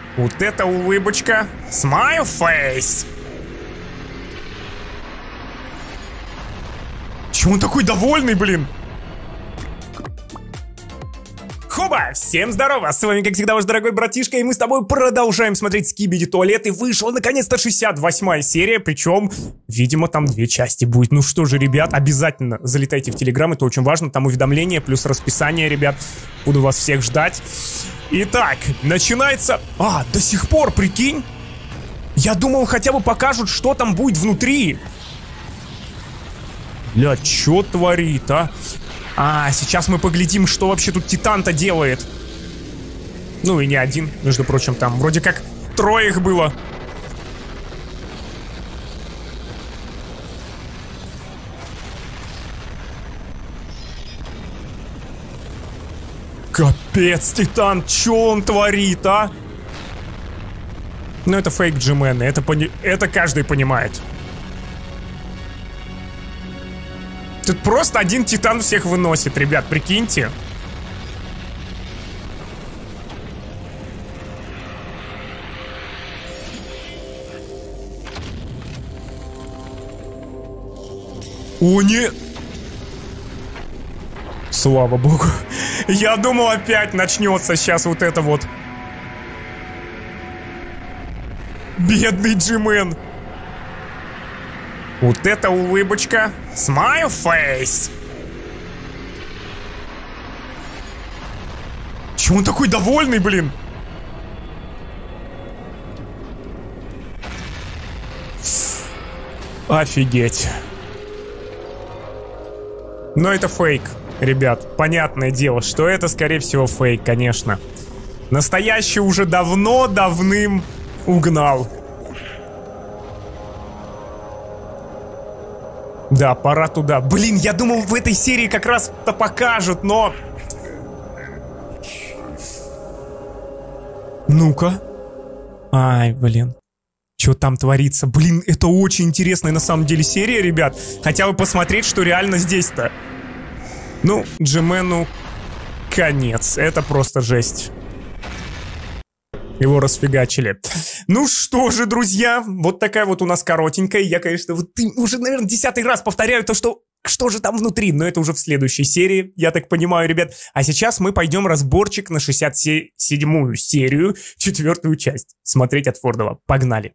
Вот это улыбочка. Smile face. Чего он такой довольный, блин? Хоба! Всем здорово! С вами, как всегда, ваш дорогой братишка, и мы с тобой продолжаем смотреть Скибиди Туалет. И вышла, наконец-то, 68-я серия, причем, видимо, там 2 части будет. Ну что же, ребят, обязательно залетайте в Телеграм, это очень важно. Там уведомления плюс расписание, ребят. Буду вас всех ждать. Итак, начинается... до сих пор, прикинь? Я думал, хотя бы покажут, что там будет внутри. Бля, чё творит, а? Сейчас мы поглядим, что вообще тут Титан-то делает. Ну и не один, между прочим, там вроде как 3 их было. Капец, Титан, чё он творит, а? Ну это фейк G-Man, это каждый понимает. Тут просто один Титан всех выносит, ребят, прикиньте. О, нет! Слава богу. Я думал, опять начнется сейчас вот это вот. Бедный G-Man. Вот это улыбочка. Smile face. Чего он такой довольный, блин? Офигеть. Но это фейк, ребят. Понятное дело, что это, скорее всего, фейк, конечно. Настоящий уже давным угнал. Да, пора туда. Блин, я думал, в этой серии как раз-то покажут, но... Ну-ка. Ай, блин. Что там творится? Блин, это очень интересная на самом деле серия, ребят. Хотя бы посмотреть, что реально здесь-то. Ну, G-Man, конец. Это просто жесть. Его расфигачили. Ну что же, друзья, вот такая вот у нас коротенькая. Я, конечно, вот уже, наверное, 10-й раз повторяю то, что же там внутри. Но это уже в следующей серии, я так понимаю, ребят. А сейчас мы пойдем разборчик на 67-ю серию, 4-ю часть. Смотреть от Фордова. Погнали.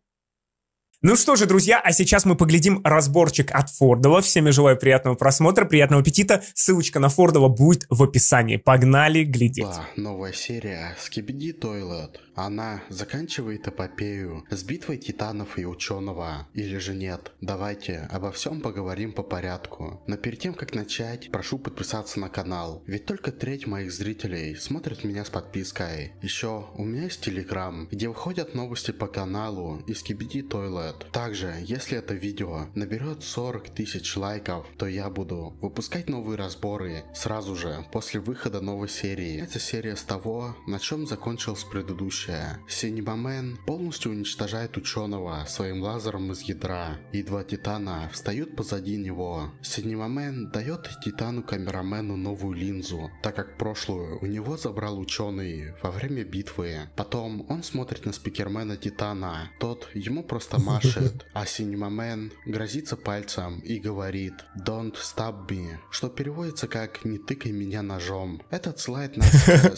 Ну что же, друзья, а сейчас мы поглядим разборчик от Фордова. Всем я желаю приятного просмотра, приятного аппетита. Ссылочка на Фордова будет в описании. Погнали глядеть. Новая серия Скибиди Туалет. Она заканчивает эпопею с битвой титанов и ученого. Или же нет? Давайте обо всем поговорим по порядку. Но перед тем, как начать, прошу подписаться на канал. Ведь только треть моих зрителей смотрят меня с подпиской. Еще у меня есть Телеграм, где выходят новости по каналу и Скибиди Туалет. Также, если это видео наберет 40 тысяч лайков, то я буду выпускать новые разборы сразу же после выхода новой серии. Это серия с того, на чем закончилась предыдущая. Синемамен полностью уничтожает ученого своим лазером из ядра, и 2 титана встают позади него. Синемамен дает титану-камерамену новую линзу, так как прошлую у него забрал ученый во время битвы. Потом он смотрит на спикермена Титана, тот ему просто машет, а Синемамен грозится пальцем и говорит «Don't stab me», что переводится как «Не тыкай меня ножом». Это отсылает нас к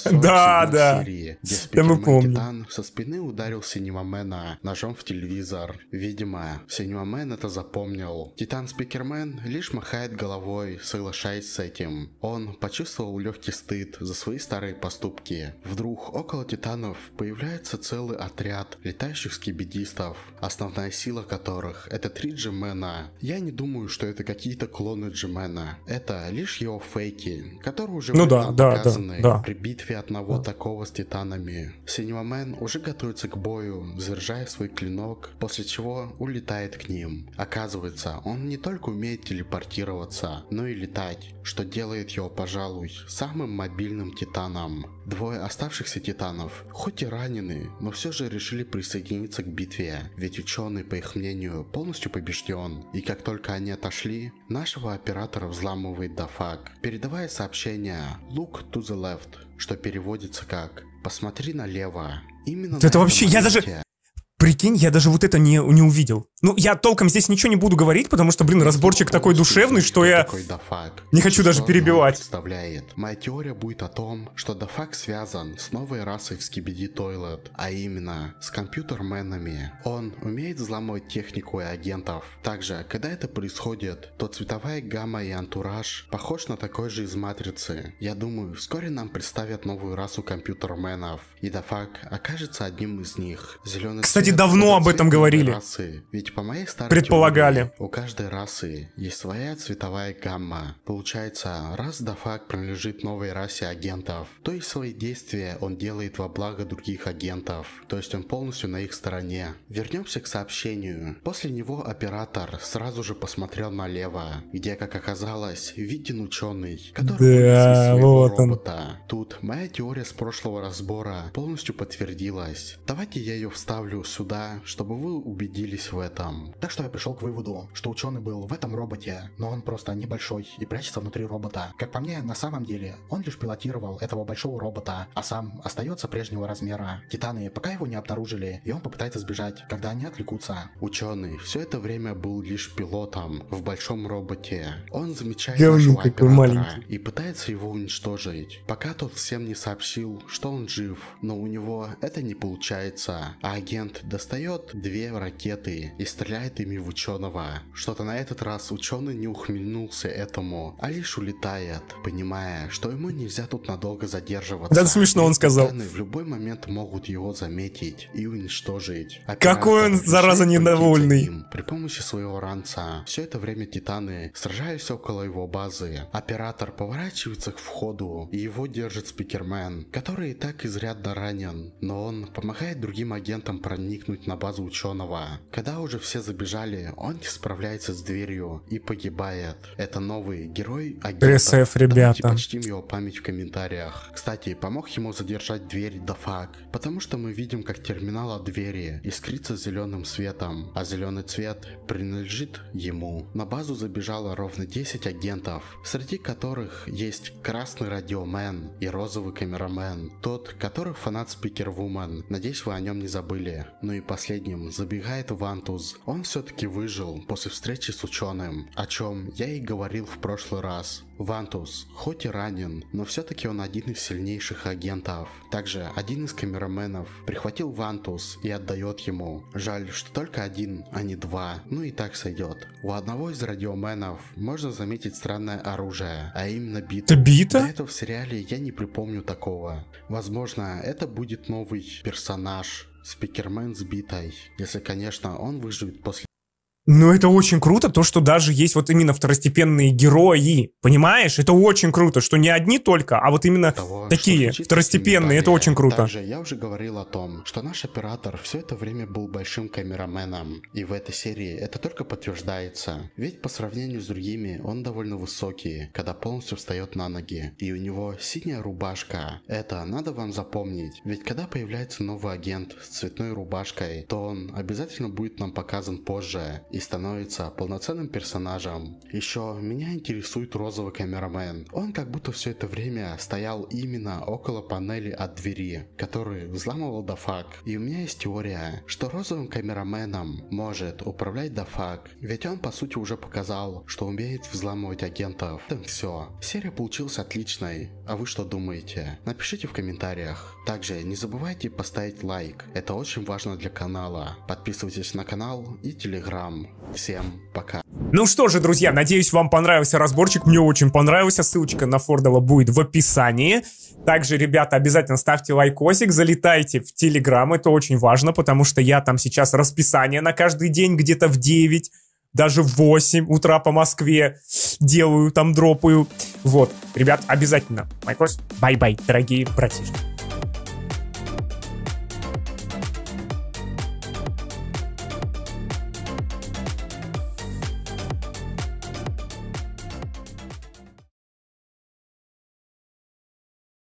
47 серии, где спикермен Титан со спины ударил Синемамена ножом в телевизор. Видимо, Синемамен это запомнил. Титан-спикермен лишь махает головой, соглашаясь с этим. Он почувствовал легкий стыд за свои старые поступки. Вдруг около титанов появляется целый отряд летающих скибидистов, основная сила которых это 3 G-мена. Я не думаю, что это какие-то клоны G-мена. Это лишь его фейки, которые уже показаны при битве одного такого с титанами. Синемамен уже готовится к бою, заряжая свой клинок, после чего улетает к ним. Оказывается, он не только умеет телепортироваться, но и летать, что делает его, пожалуй, самым мобильным титаном. 2 оставшихся титанов, хоть и ранены, но все же решили присоединиться к битве, ведь ученый, по их мнению, полностью побежден. И как только они отошли, нашего оператора взламывает Дафак, передавая сообщение «Look to the left», что переводится как «Посмотри налево». Именно Это вообще, я даже... Прикинь, я даже вот это не увидел. Ну, я толком здесь ничего не буду говорить, потому что, блин, разборчик такой душевный, что я не хочу даже перебивать. Моя теория будет о том, что Дафак связан с новой расой в Skibidi Toilet, а именно с компьютерменами. Он умеет взламывать технику и агентов. Также, когда это происходит, то цветовая гамма и антураж похож на такой же из Матрицы. Я думаю, вскоре нам представят новую расу компьютерменов, и Дафак окажется одним из них. Зеленый Кстати, давно об этом говорили. Расы. Ведь по моей старой предполагали. теории, у каждой расы есть своя цветовая гамма. Получается, раз Дафак принадлежит новой расе агентов, то и свои действия он делает во благо других агентов. То есть он полностью на их стороне. Вернемся к сообщению. После него оператор сразу же посмотрел налево, где, как оказалось, виден ученый, который вылез из своего робота. Тут моя теория с прошлого разбора полностью подтвердилась. Давайте я ее вставлю сюда, чтобы вы убедились в этом. Так что я пришел к выводу, что ученый был в этом роботе, но он просто небольшой и прячется внутри робота. Как по мне, на самом деле, он лишь пилотировал этого большого робота, а сам остается прежнего размера. Титаны пока его не обнаружили, и он попытается сбежать, когда они отвлекутся. Ученый все это время был лишь пилотом в большом роботе. Он замечает нашего оператора и пытается его уничтожить, пока тот всем не сообщил, что он жив, но у него это не получается, а агент достает 2 ракеты и стреляет ими в ученого. Что-то на этот раз ученый не ухмыльнулся этому, а лишь улетает, понимая, что ему нельзя тут надолго задерживаться. Да, смешно он сказал. Титаны в любой момент могут его заметить и уничтожить. Какой он, зараза, недовольный. При помощи своего ранца. Все это время титаны сражались около его базы. Оператор поворачивается к входу, и его держит спикермен, который и так изрядно ранен, но он помогает другим агентам проникнуть на базу ученого. Когда уже все забежали, он не справляется с дверью и погибает. Это новый герой агента. РСФ, ребята. Давайте почтим его память в комментариях. Кстати, помог ему задержать дверь Дафак, потому что мы видим, как терминал от двери искрится зеленым светом, а зеленый цвет принадлежит ему. На базу забежало ровно 10 агентов, среди которых есть красный радиомен и розовый камерамен, тот, который фанат спикервумен. Надеюсь, вы о нем не забыли. Ну и последним забегает Вантус. Он все-таки выжил после встречи с ученым, о чем я и говорил в прошлый раз. Вантус, хоть и ранен, но все-таки он один из сильнейших агентов. Также один из камераменов прихватил Вантус и отдает ему. Жаль, что только один, а не 2. Ну и так сойдет. У одного из радиоменов можно заметить странное оружие, а именно биту. Это бита? До этого в сериале я не припомню такого. Возможно, это будет новый персонаж. Спикермен с битой. Если, конечно, он выживет после... Ну, это очень круто, то, что даже есть вот именно второстепенные герои, понимаешь? Это очень круто, что не одни только, а вот именно такие второстепенные, это очень круто. Также я уже говорил о том, что наш оператор все это время был большим камераменом, и в этой серии это только подтверждается, ведь по сравнению с другими он довольно высокий, когда полностью встает на ноги, и у него синяя рубашка. Это надо вам запомнить, ведь когда появляется новый агент с цветной рубашкой, то он обязательно будет нам показан позже и становится полноценным персонажем. Еще меня интересует розовый камерамен. Он как будто все это время стоял именно около панели от двери, который взламывал Дафак. И у меня есть теория, что розовым камераменом может управлять Дафак, ведь он по сути уже показал, что умеет взламывать агентов. Это все. Серия получилась отличной. А вы что думаете? Напишите в комментариях. Также не забывайте поставить лайк. Это очень важно для канала. Подписывайтесь на канал и телеграм. Всем пока. Ну что же, друзья, надеюсь, вам понравился разборчик. Мне очень понравился. Ссылочка на Фордова будет в описании. Также, ребята, обязательно ставьте лайкосик, залетайте в Телеграм. Это очень важно, потому что я там сейчас расписание на каждый день где-то в 9, даже в 8 утра по Москве делаю, там дропаю. Вот, ребят, обязательно лайкос. Бай-бай, дорогие братишки.